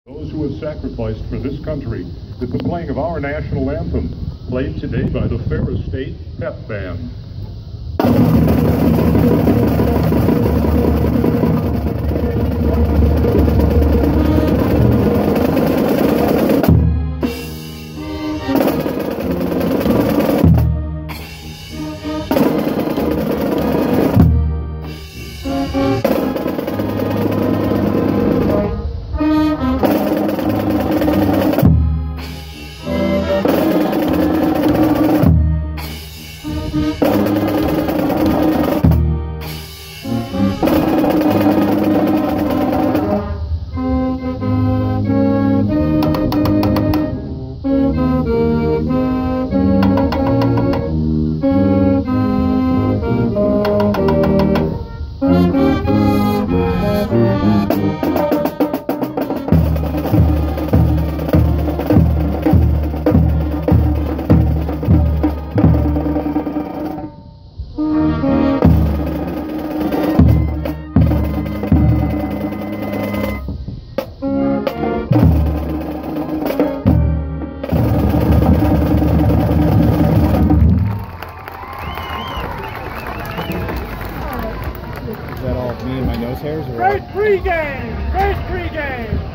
Those who have sacrificed for this country is the playing of our national anthem, played today by the Ferris State Pep Band. Is that all me and my nose hairs? Great pregame! Great pregame!